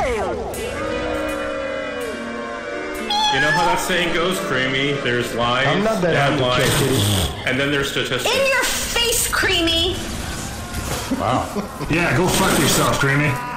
You know how that saying goes, Creamy? There's lies, damn lies, and then there's statistics. In your face, Creamy! Wow. Yeah, go fuck yourself, Creamy.